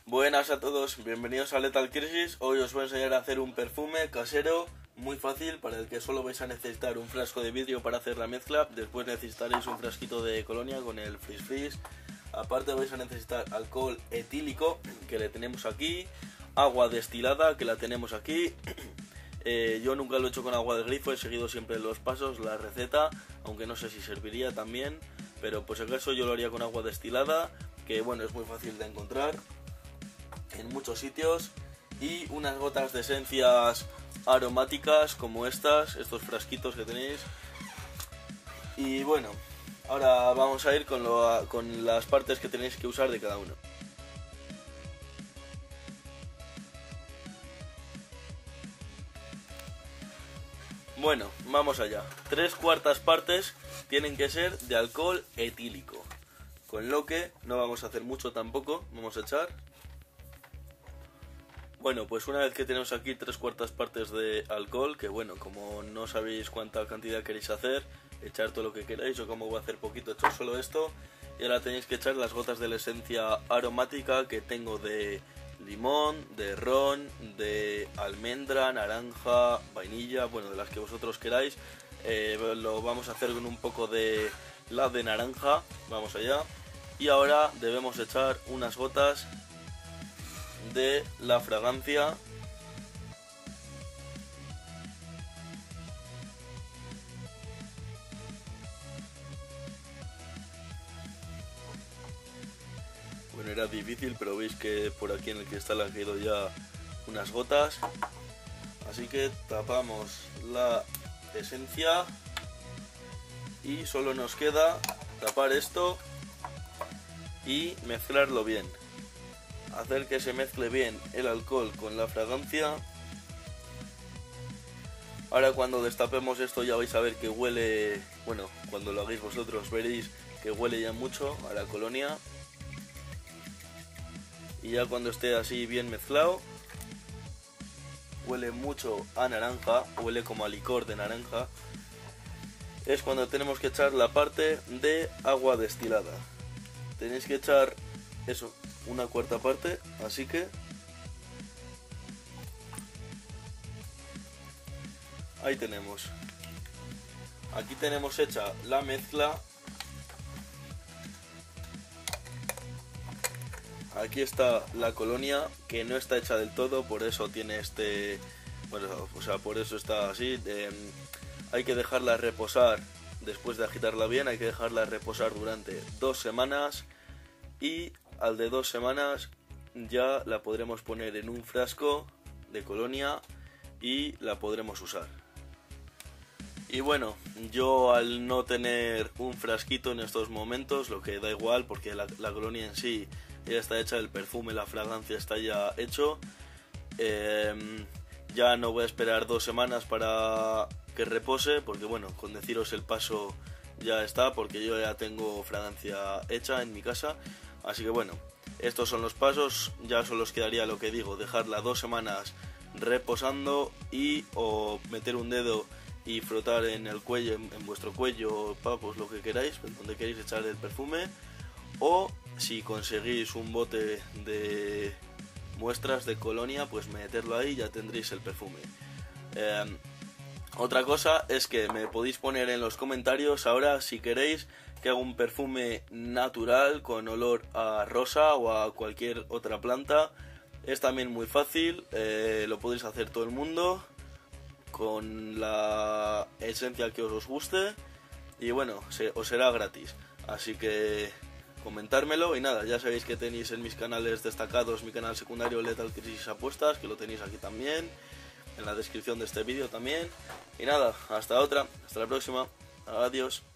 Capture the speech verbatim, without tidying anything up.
Buenas a todos, bienvenidos a Lethal Crisis. Hoy os voy a enseñar a hacer un perfume casero muy fácil, para el que solo vais a necesitar un frasco de vidrio para hacer la mezcla. Después necesitaréis un frasquito de colonia con el Frizz Frizz. Aparte vais a necesitar alcohol etílico, que le tenemos aquí, agua destilada, que la tenemos aquí. Eh, yo nunca lo he hecho con agua de grifo, he seguido siempre los pasos, la receta, aunque no sé si serviría también, pero por si acaso yo lo haría con agua destilada, que bueno, es muy fácil de encontrar en muchos sitios, y unas gotas de esencias aromáticas como estas, estos frasquitos que tenéis. Y bueno, ahora vamos a ir con, lo, con las partes que tenéis que usar de cada uno. Bueno, vamos allá. Tres cuartas partes tienen que ser de alcohol etílico, con lo que no vamos a hacer mucho tampoco. Vamos a echar. Bueno, pues una vez que tenemos aquí tres cuartas partes de alcohol, que bueno, como no sabéis cuánta cantidad queréis hacer, echar todo lo que queráis, o como voy a hacer poquito, echar solo esto. Y ahora tenéis que echar las gotas de la esencia aromática que tengo de limón, de ron, de almendra, naranja, vainilla, bueno, de las que vosotros queráis. Eh, lo vamos a hacer con un poco de la de naranja, vamos allá. Y ahora debemos echar unas gotas de la fragancia bueno, era difícil, pero veis que por aquí en el cristal han caído ya unas gotas, así que tapamos la esencia y solo nos queda tapar esto y mezclarlo bien. Hacer que se mezcle bien el alcohol con la fragancia. Ahora cuando destapemos esto ya vais a ver que huele, bueno, cuando lo hagáis vosotros veréis que huele ya mucho a la colonia. Y ya cuando esté así bien mezclado, huele mucho a naranja, huele como a licor de naranja. Es cuando tenemos que echar la parte de agua destilada. Tenéis que echar eso, una cuarta parte, así que ahí tenemos. Aquí tenemos hecha la mezcla. Aquí está la colonia, que no está hecha del todo, por eso tiene este, bueno, o sea, por eso está así. Eh, hay que dejarla reposar, después de agitarla bien, hay que dejarla reposar durante dos semanas. Y al de dos semanas ya la podremos poner en un frasco de colonia y la podremos usar. Y bueno, yo al no tener un frasquito en estos momentos, lo que da igual, porque la, la colonia en sí ya está hecha, el perfume, la fragancia está ya hecho, eh, ya no voy a esperar dos semanas para que repose, porque bueno, con deciros el paso ya está, porque yo ya tengo fragancia hecha en mi casa. Así que bueno, estos son los pasos. Ya solo os quedaría lo que digo, dejarla dos semanas reposando y o meter un dedo y frotar en el cuello, en, en vuestro cuello, pues lo que queráis, donde queréis echar el perfume, o si conseguís un bote de muestras de colonia, pues meterlo ahí y ya tendréis el perfume. Eh, Otra cosa es que me podéis poner en los comentarios ahora si queréis que haga un perfume natural con olor a rosa o a cualquier otra planta. Es también muy fácil, eh, lo podéis hacer todo el mundo con la esencia que os guste y bueno, se, os será gratis. Así que comentármelo y nada, ya sabéis que tenéis en mis canales destacados mi canal secundario Lethal Crisis Apuestas, que lo tenéis aquí también, en la descripción de este vídeo también. Y nada, hasta otra, hasta la próxima, adiós.